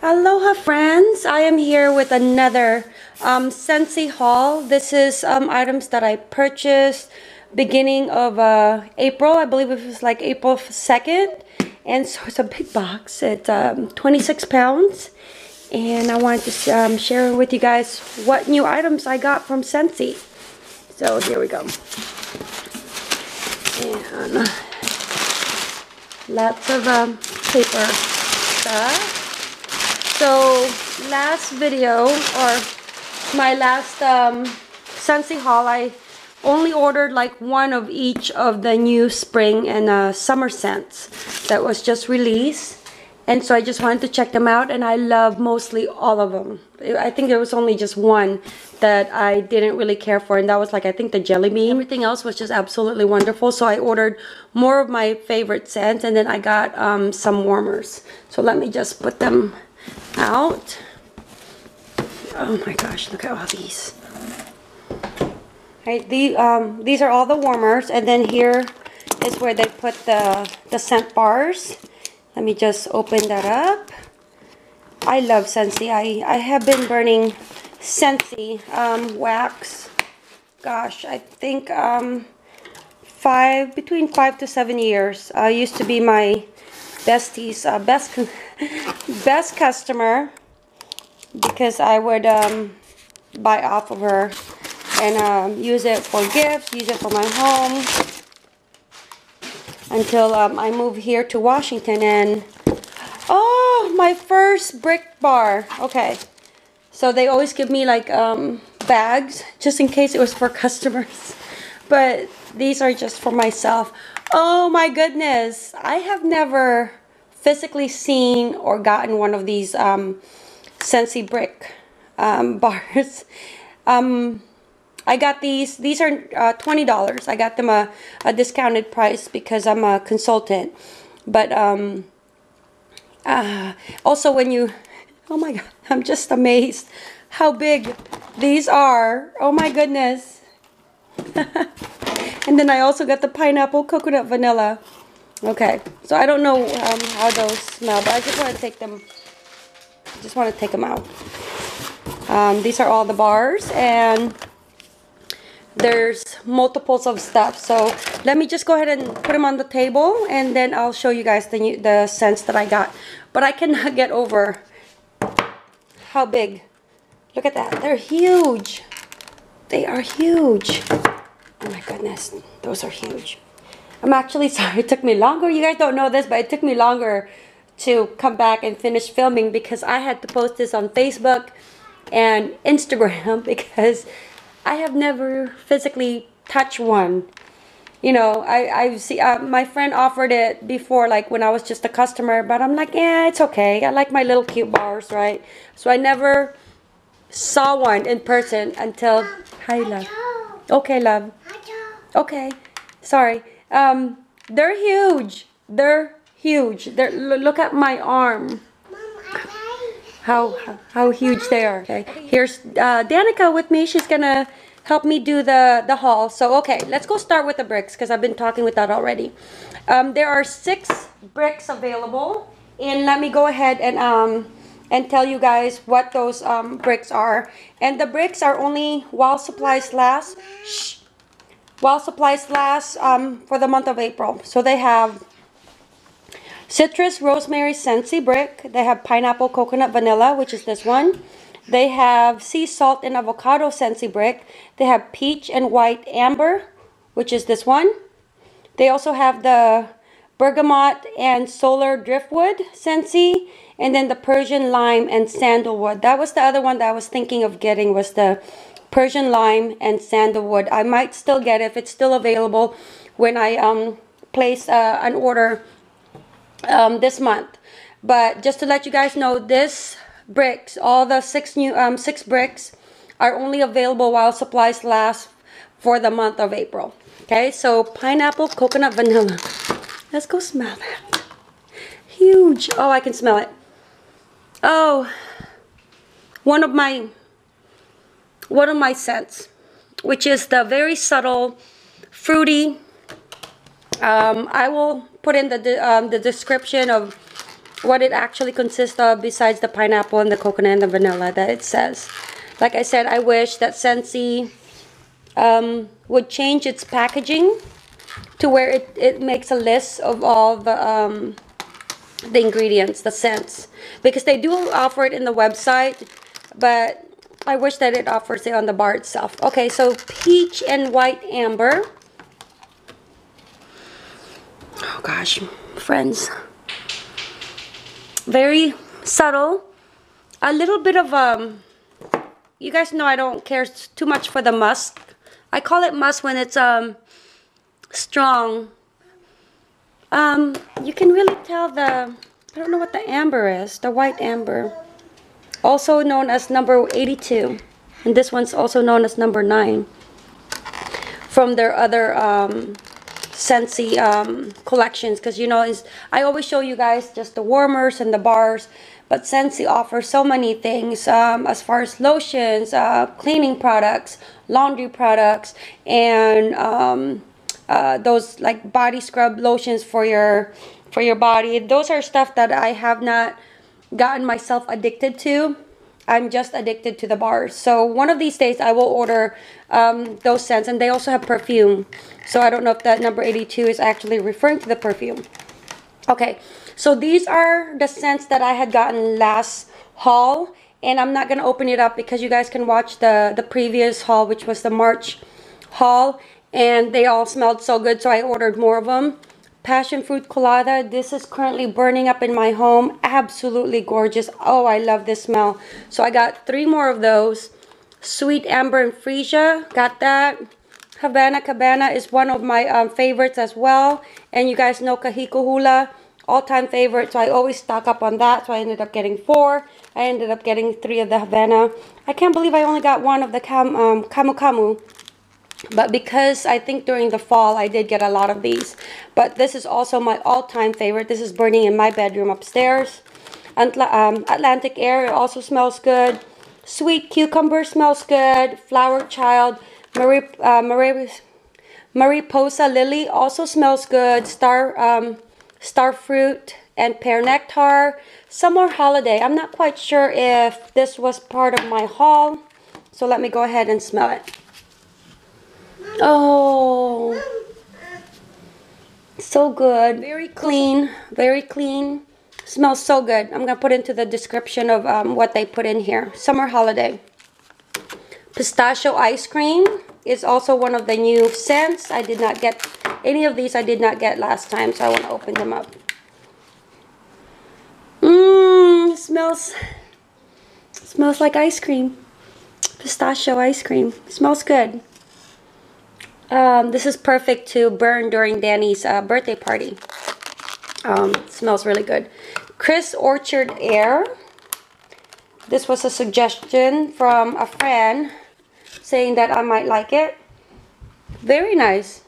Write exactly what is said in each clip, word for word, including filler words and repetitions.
Aloha friends, I am here with another um, Scentsy haul. This is um, items that I purchased beginning of uh, April. I believe it was like April second. And so it's a big box. It's um, twenty-six pounds. And I wanted to um, share with you guys what new items I got from Scentsy. So here we go. And lots of um, paper stuff. So last video, or my last um, Scentsy haul, I only ordered like one of each of the new spring and uh, summer scents that was just released. And so I just wanted to check them out, and I love mostly all of them. I think there was only just one that I didn't really care for, and that was like, I think the jelly bean. Everything else was just absolutely wonderful. So I ordered more of my favorite scents, and then I got um, some warmers. So let me just put them out. Oh my gosh, look at all these. Right, the, um, these are all the warmers, and then here is where they put the, the scent bars. Let me just open that up. I love Scentsy. I, I have been burning Scentsy um, wax. Gosh, I think um, five, between five to seven years. Uh, used to be my bestie's uh, best best customer, because I would um, buy off of her and um, use it for gifts, use it for my home, until um, I moved here to Washington. And oh, my first brick bar. Okay, so they always give me like um, bags just in case it was for customers, but these are just for myself. Oh my goodness, I have never physically seen or gotten one of these um, Scentsy brick um, bars. Um, I got these. These are uh, twenty dollars. I got them a, a discounted price because I'm a consultant. But um, uh, also when you, oh my God, I'm just amazed how big these are. Oh my goodness. And then I also got the pineapple, coconut, vanilla. Okay, so I don't know um, how those smell, but I just want to take them. Just want to take them out. Um, these are all the bars, and there's multiples of stuff. So let me just go ahead and put them on the table, and then I'll show you guys the new, the scents that I got. But I cannot get over how big. Look at that. They're huge. They are huge. Oh my goodness, those are huge. I'm actually sorry it took me longer. You guys don't know this, but it took me longer to come back and finish filming because I had to post this on Facebook and Instagram because I have never physically touched one. You know, I, I see uh, my friend offered it before, like when I was just a customer, but I'm like, yeah, it's okay. I like my little cute bars, right? So I never saw one in person until, Mom, hi love. Okay, love. Okay, sorry. Um, they're huge. They're huge. They're, look at my arm. How, how how huge they are. Okay, here's uh, Danica with me. She's gonna help me do the the haul. So okay, let's go start with the bricks because I've been talking with that already. Um, there are six bricks available, and let me go ahead and um and tell you guys what those um bricks are. And the bricks are only while supplies last. Shh. While supplies last um, for the month of April. So they have citrus, rosemary, Scentsy brick. They have pineapple, coconut, vanilla, which is this one. They have sea salt and avocado Scentsy brick. They have peach and white amber, which is this one. They also have the bergamot and solar driftwood Scentsy, and then the Persian lime and sandalwood. That was the other one that I was thinking of getting, was the Persian lime and sandalwood. I might still get it if it's still available when I um, place uh, an order um, this month. But just to let you guys know, this bricks, all the six new um, six bricks, are only available while supplies last for the month of April. Okay, so pineapple, coconut, vanilla. Let's go smell that. Huge. Oh, I can smell it. Oh, one of my one of my scents, which is the very subtle, fruity. Um, I will put in the, um, the description of what it actually consists of besides the pineapple and the coconut and the vanilla that it says. Like I said, I wish that Scentsy um, would change its packaging to where it, it makes a list of all the um, the ingredients, the scents, because they do offer it in the website, but I wish that it offers it on the bar itself. Okay, so peach and white amber. Oh gosh, friends, very subtle, a little bit of um you guys know I don't care too much for the musk. I call it musk when it's um strong. Um, you can really tell the, I don't know what the amber is, the white amber. Also known as number eighty-two. And this one's also known as number nine. From their other um, Scentsy um, collections. Because you know, is I always show you guys just the warmers and the bars. But Scentsy offers so many things um, as far as lotions, uh, cleaning products, laundry products, and um, Uh, those like body scrub lotions for your for your body. Those are stuff that I have not gotten myself addicted to. I'm just addicted to the bars. So one of these days I will order um, those scents, and they also have perfume. So I don't know if that number eighty-two is actually referring to the perfume. Okay, so these are the scents that I had gotten last haul, and I'm not gonna open it up because you guys can watch the the previous haul, which was the March haul. And they all smelled so good, so I ordered more of them. Passion fruit colada. This is currently burning up in my home. Absolutely gorgeous. Oh, I love this smell. So I got three more of those. Sweet amber and freesia. Got that. Havana Cabana is one of my um, favorites as well. And you guys know Kahiko Hula, all-time favorite. So I always stock up on that. So I ended up getting four. I ended up getting three of the Havana. I can't believe I only got one of the cam, um, Camu Camu. But because I think during the fall I did get a lot of these. But this is also my all-time favorite. This is burning in my bedroom upstairs. Antla um, Atlantic Air, it also smells good. Sweet Cucumber smells good. Flower Child, Marie, uh, Marie, Mariposa Lily also smells good. Star, um, Star Fruit and Pear Nectar. Summer Holiday. I'm not quite sure if this was part of my haul. So let me go ahead and smell it. Oh, so good. Very clean, very clean. Smells so good. I'm gonna put into the description of um, what they put in here. Summer Holiday. Pistachio ice cream is also one of the new scents. I did not get any of these. I did not get last time, so I want to open them up. Mmm, smells smells like ice cream. Pistachio ice cream. Smells good. Um, this is perfect to burn during Danny's uh, birthday party. Um, smells really good. Chris Orchard Air. This was a suggestion from a friend saying that I might like it. Very nice.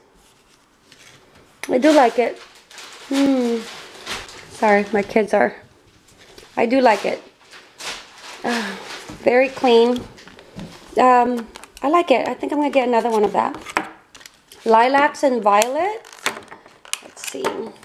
I do like it. Hmm. Sorry, my kids are. I do like it. Uh, very clean. Um, I like it. I think I'm going to get another one of that. Lilacs and Violet. Let's see.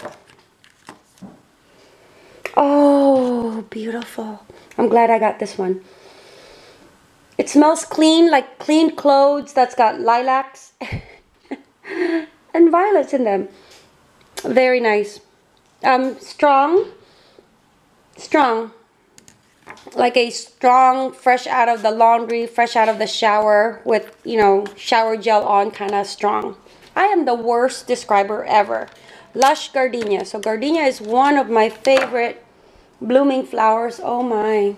Oh, beautiful. I'm glad I got this one. It smells clean, like clean clothes that's got lilacs and violets in them. Very nice. Um, strong. Strong. Like a strong, fresh out of the laundry, fresh out of the shower with, you know, shower gel on, kind of strong. I am the worst describer ever. Lush Gardenia. So gardenia is one of my favorite blooming flowers. Oh my.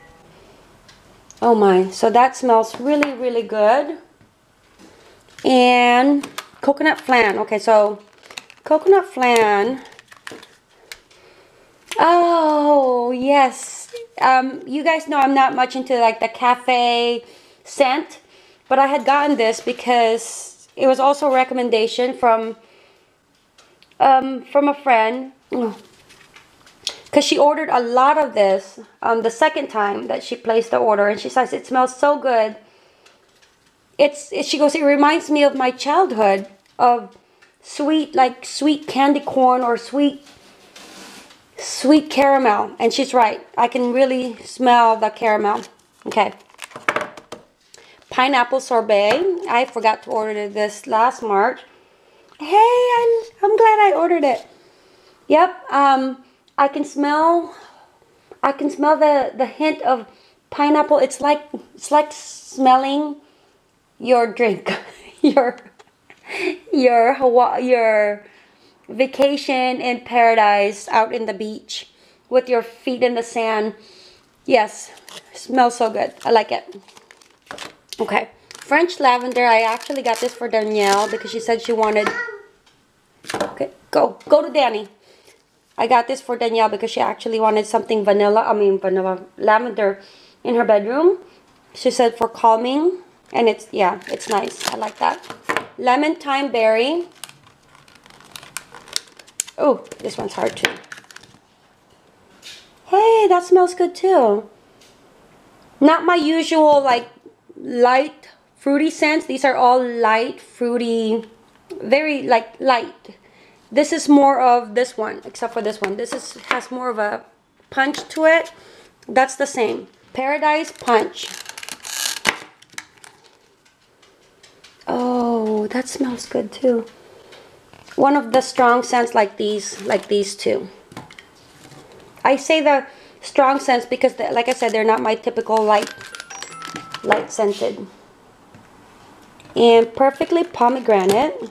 Oh my. So that smells really, really good. And coconut flan. Okay, so coconut flan. Oh, yes. Um, you guys know I'm not much into like the cafe scent, but I had gotten this because it was also a recommendation from um, from a friend, because she ordered a lot of this um, the second time that she placed the order, and she says it smells so good. It's it, she goes, it reminds me of my childhood, of sweet, like sweet candy corn or sweet sweet caramel. And she's right. I can really smell the caramel. Okay. Pineapple sorbet. I forgot to order this last March. Hey, I, I'm glad I ordered it. Yep. Um, I can smell. I can smell the the hint of pineapple. It's like it's like smelling your drink, your your Hawaii, your vacation in paradise out in the beach with your feet in the sand. Yes, smells so good. I like it. Okay, French lavender. I actually got this for Danielle because she said she wanted. Okay, go go to Danny. I got this for Danielle because she actually wanted something vanilla. I mean vanilla lavender in her bedroom. She said for calming, and it's yeah, it's nice. I like that. Lemon thyme berry. Oh, this one's hard too. Hey, that smells good too. Not my usual like light fruity scents. These are all light fruity, very like light. This is more of this one, except for this one. This is has more of a punch to it. That's the same. Paradise Punch. Oh, that smells good too. One of the strong scents like these, like these two. I say the strong scents because, the, like I said, they're not my typical light, light scented. And Perfectly Pomegranate.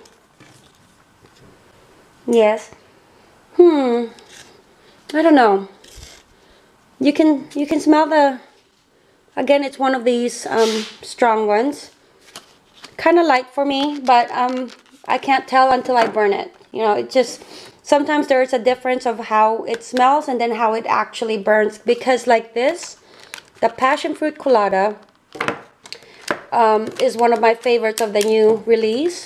Yes. Hmm. I don't know. You can you can smell the. Again, it's one of these um, strong ones. Kind of light for me, but um, I can't tell until I burn it. You know, it just sometimes there is a difference of how it smells and then how it actually burns. Because like this, the passion fruit colada um, is one of my favorites of the new release.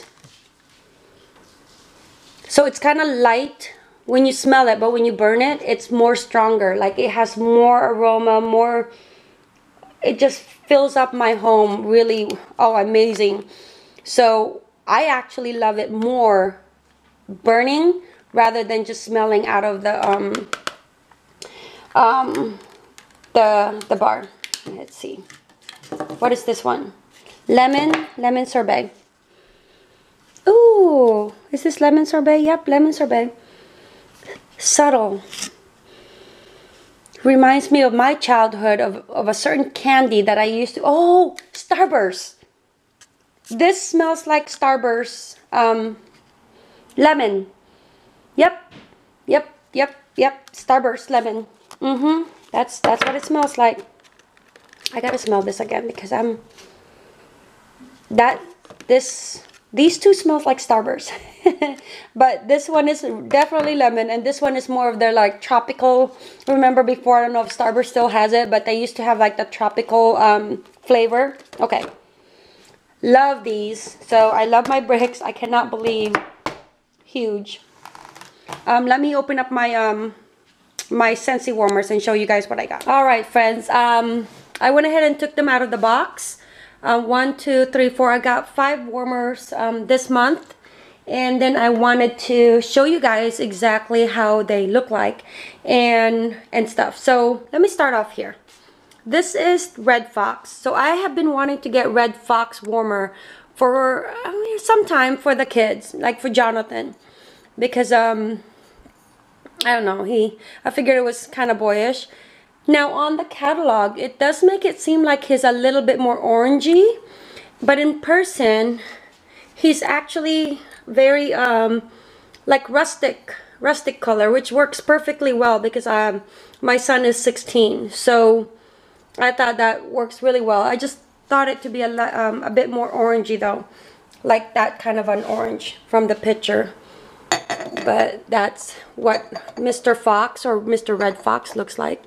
So it's kind of light when you smell it, but when you burn it, it's more stronger. Like it has more aroma, more, it just fills up my home really, oh, amazing. So I actually love it more burning rather than just smelling out of the, um, um, the, the bar. Let's see. What is this one? Lemon, lemon sorbet. Ooh, is this lemon sorbet? Yep, lemon sorbet. Subtle. Reminds me of my childhood of, of a certain candy that I used to... Oh, Starburst. This smells like Starburst. Um, lemon. Yep, yep, yep, yep. Starburst lemon. Mm-hmm. That's, that's what it smells like. I gotta smell this again because I'm... That, this... These two smell like Starburst. But this one is definitely lemon, and this one is more of their like tropical. Remember before, I don't know if Starburst still has it, but they used to have like the tropical um, flavor. Okay. Love these. So I love my bricks. I cannot believe. Huge. Um, let me open up my um my Scentsy warmers and show you guys what I got. All right, friends. Um, I went ahead and took them out of the box. Uh, one, two, three, four. I got five warmers um, this month, and then I wanted to show you guys exactly how they look like and and stuff. So let me start off here. This is Red Fox. So I have been wanting to get Red Fox warmer for I mean, some time for the kids, like for Jonathan, because um I don't know. He I figured it was kind of boyish. Now on the catalog, it does make it seem like he's a little bit more orangey, but in person, he's actually very um, like rustic, rustic color, which works perfectly well because um, my son is sixteen. So I thought that works really well. I just thought it to be a, um, a bit more orangey though, like that kind of an orange from the picture. But that's what Mister Fox or Mister Red Fox looks like.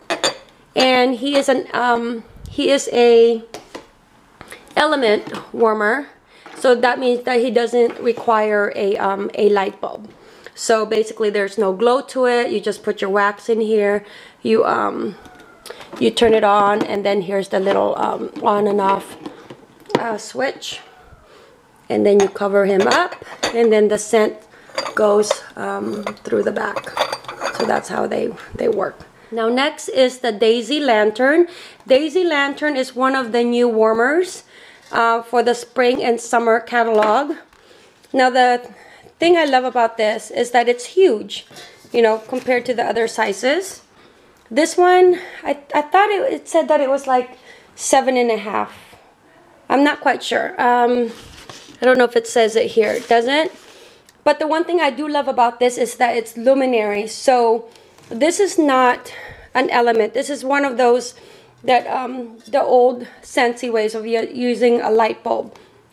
And he is an um, he is a element warmer, so that means that he doesn't require a um, a light bulb. So basically, there's no glow to it. You just put your wax in here. You um, you turn it on, and then here's the little um, on and off uh, switch, and then you cover him up, and then the scent goes um, through the back. So that's how they, they work. Now next is the Daisy Lantern. Daisy Lantern is one of the new warmers uh, for the spring and summer catalog. Now the thing I love about this is that it's huge, you know, compared to the other sizes. This one, I, I thought it, it said that it was like seven and a half. I'm not quite sure. Um, I don't know if it says it here. It doesn't. But the one thing I do love about this is that it's luminary. So this is not an element. This is one of those that um, the old Scentsy ways of using a light bulb.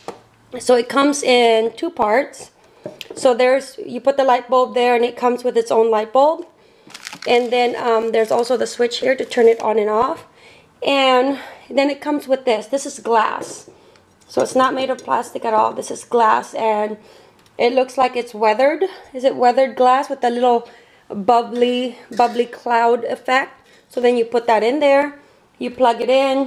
So it comes in two parts. So there's, you put the light bulb there and it comes with its own light bulb. And then um, there's also the switch here to turn it on and off. And then it comes with this. This is glass. So it's not made of plastic at all. This is glass and it looks like it's weathered. Is it weathered glass with a little bubbly, bubbly cloud effect? So then you put that in there. You plug it in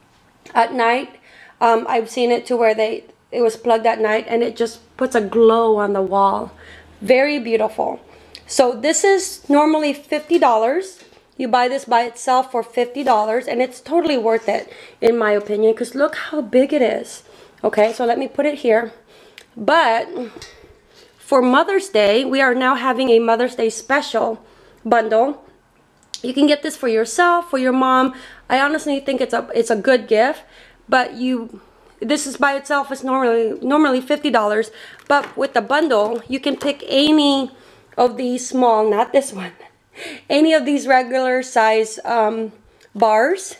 at night. Um, I've seen it to where they it was plugged at night and it just puts a glow on the wall. Very beautiful. So this is normally fifty dollars. You buy this by itself for fifty dollars and it's totally worth it in my opinion because look how big it is. Okay, so let me put it here. But for Mother's Day, we are now having a Mother's Day special bundle. You can get this for yourself, for your mom. I honestly think it's a it's a good gift, but you this is by itself is normally normally fifty dollars, but with the bundle, you can pick any of these small, not this one, any of these regular size um, bars,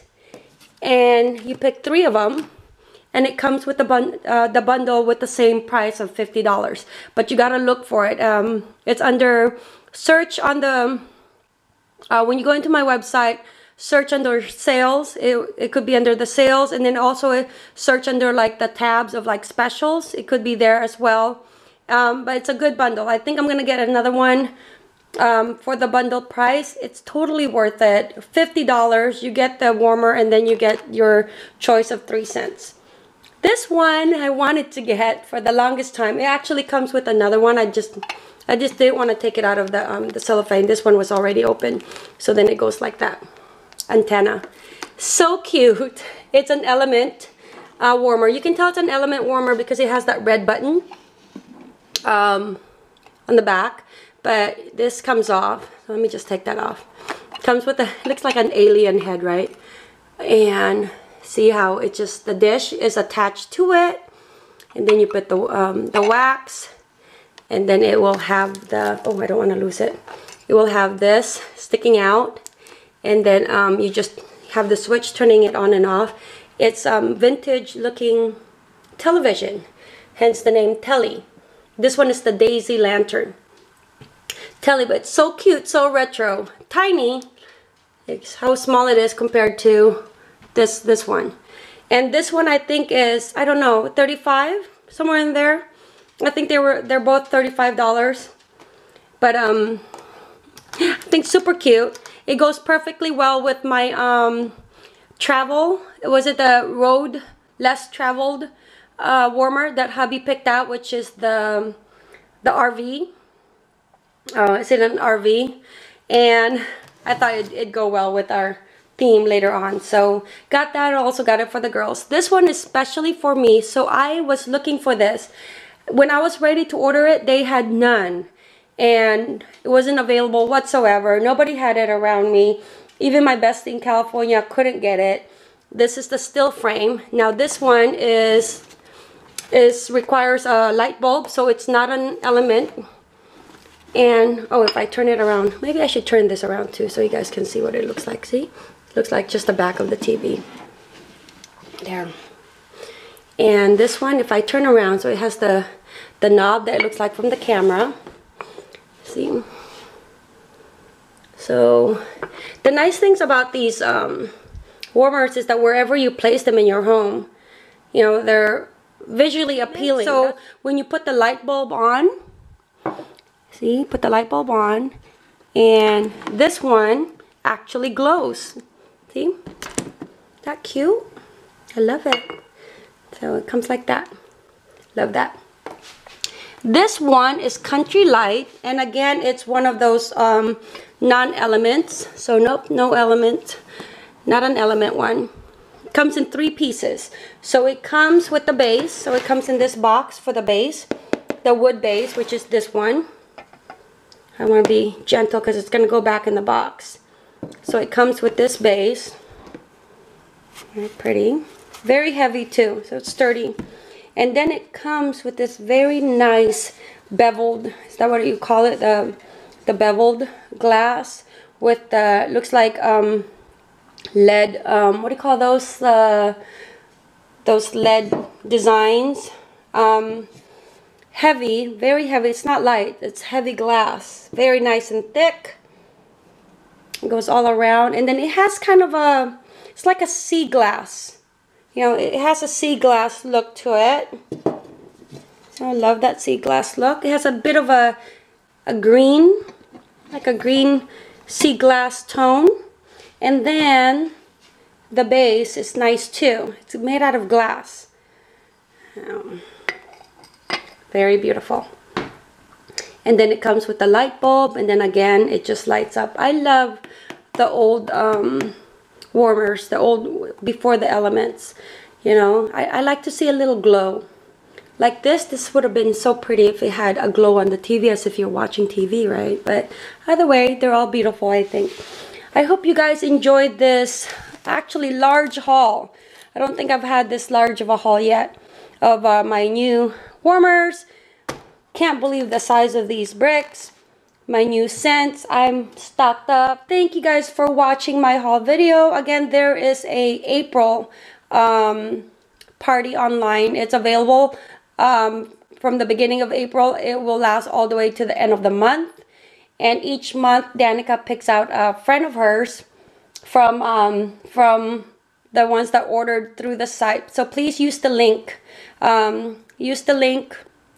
and you pick three of them. And it comes with the, bun uh, the bundle with the same price of fifty dollars. But you gotta look for it. Um, it's under search on the, uh, when you go into my website, search under sales. It, it could be under the sales. And then also search under like the tabs of like specials. It could be there as well. Um, but it's a good bundle. I think I'm gonna get another one um, for the bundled price. It's totally worth it. fifty dollars, you get the warmer and then you get your choice of three scents. This one I wanted to get for the longest time. It actually comes with another one. I just I just didn't want to take it out of the, um, the cellophane. This one was already open. So then it goes like that. Antenna. So cute. It's an element uh, warmer. You can tell it's an element warmer because it has that red button um, on the back. But this comes off. So let me just take that off. It comes with a, it looks like an alien head, right? And see how it just, the dish is attached to it, and then you put the um, the wax, and then it will have the, oh I don't want to lose it, it will have this sticking out, and then um, you just have the switch turning it on and off. It's um, vintage looking television, hence the name Telly. This one is the Daisy Lantern. Telly, but it's so cute, so retro, tiny. It's how small it is compared to this this one. And this one I think is, I don't know, thirty-five, somewhere in there. I think they were they're both thirty-five dollars. But um I think super cute. It goes perfectly well with my um travel. Was it the road less traveled uh warmer that hubby picked out, which is the the R V. Uh it's in an R V, and I thought it'd, it'd go well with our theme later on. So got that. Also got it for the girls. This one is specially for me, so I was looking for this. When I was ready to order it, they had none, and it wasn't available whatsoever. Nobody had it around me. Even my bestie in California couldn't get it. This is the still frame. Now this one is is requires a light bulb, so it's not an element. And oh, if I turn it around, maybe I should turn this around too so you guys can see what it looks like. See? Looks like just the back of the T V. There. And this one, if I turn around, so it has the, the knob that it looks like from the camera. See? So, the nice things about these um, warmers is that wherever you place them in your home, you know, they're visually appealing. So, when you put the light bulb on, see, put the light bulb on, and this one actually glows. See? That cute? I love it. So it comes like that. Love that. This one is Country Light, and again, it's one of those um, non-elements. So nope, no element, not an element one. It comes in three pieces. So it comes with the base. So it comes in this box for the base, the wood base, which is this one. I want to be gentle because it's going to go back in the box. So it comes with this base. Very pretty. Very heavy too, so it's sturdy. And then it comes with this very nice beveled, is that what you call it? The, the beveled glass with the, looks like um, lead, um, what do you call those? Uh, those lead designs. Um, heavy, very heavy. It's not light, it's heavy glass. Very nice and thick. It goes all around. And then it has kind of a, it's like a sea glass. You know, it has a sea glass look to it. So I love that sea glass look. It has a bit of a, a green, like a green sea glass tone. And then the base is nice too. It's made out of glass. Um, very beautiful. And then it comes with the light bulb, and then again it just lights up. I love the old um, warmers, the old before the elements. You know, I, I like to see a little glow. Like this, this would have been so pretty if it had a glow on the T V, as if you're watching T V, right? But either way, they're all beautiful, I think. I hope you guys enjoyed this actually large haul. I don't think I've had this large of a haul yet of uh, my new warmers. Can't believe the size of these bricks. My new scents. I'm stocked up. Thank you guys for watching my haul video. Again, there is a April um, party online. It's available um, from the beginning of April. It will last all the way to the end of the month. And each month, Danica picks out a friend of hers from um, from the ones that ordered through the site. So please use the link. Um, use the link.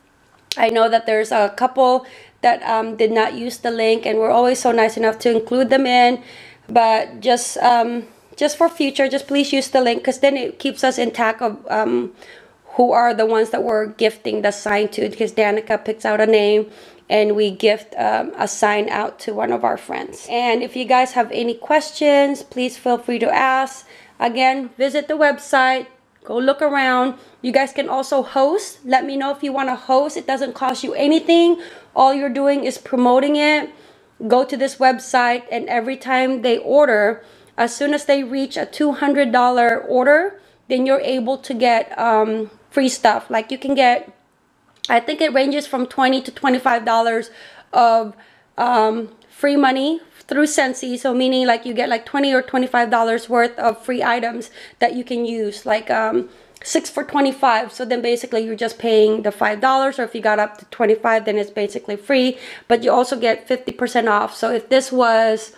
I know that there's a couple that um, did not use the link, and we're always so nice enough to include them in. But just um, just for future, just please use the link, because then it keeps us in track of um, who are the ones that we're gifting the sign to. Because Danica picks out a name, and we gift um, a sign out to one of our friends. And if you guys have any questions, please feel free to ask. Again, visit the website. Go look around. You guys can also host. Let me know if you want to host. It doesn't cost you anything. All you're doing is promoting it. Go to this website, and every time they order, as soon as they reach a two hundred dollar order, then you're able to get um, free stuff. Like you can get, I think it ranges from twenty to twenty-five dollars of um, free money through Scentsy. So meaning like you get like twenty or twenty-five dollars worth of free items that you can use, like um, six for twenty-five. So then basically you're just paying the five dollars, or if you got up to twenty-five, then it's basically free. But you also get fifty percent off. So if this was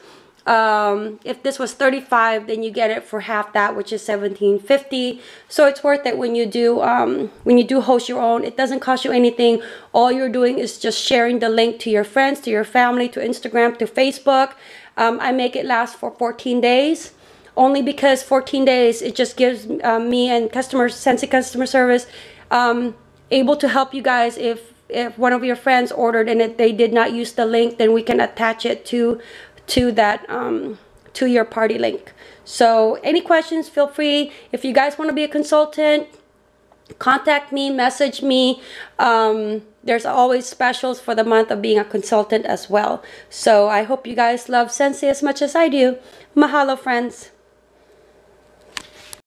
um if this was thirty-five, then you get it for half that, which is seventeen fifty. So it's worth it when you do um when you do host your own. It doesn't cost you anything. All you're doing is just sharing the link to your friends, to your family, to Instagram, to Facebook. um, I make it last for fourteen days, only because fourteen days, it just gives um, me and customers, Scentsy customer service, um able to help you guys. If if one of your friends ordered and if they did not use the link, then we can attach it to to that um to your party link. So any questions, feel free. If you guys want to be a consultant, contact me, message me. Um there's always specials for the month of being a consultant as well. So I hope you guys love Scentsy as much as I do. Mahalo, friends.